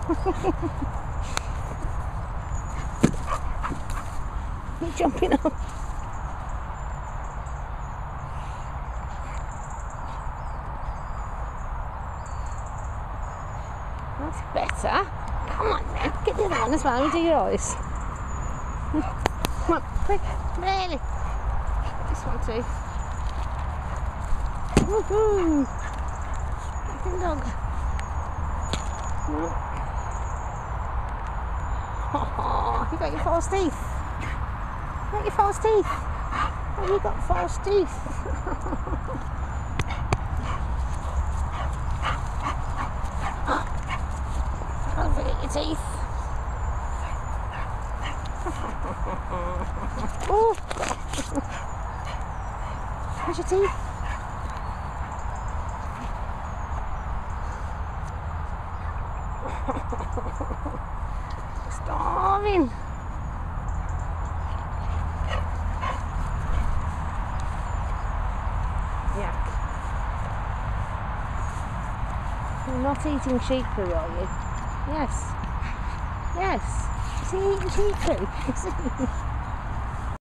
You're jumping up. That's better. Come on then, get the other one as well and do your eyes. Come on, quick, really. This one too. Woohoo! Good dog. Oh, you got your false teeth. You got your false teeth. Oh, you got false teeth. Don't forget your teeth. Oh! Where's your teeth? Starving. Yuck. You're not eating sheep poo, are you? Yes. Yes. Is he eating sheep poo? Is he?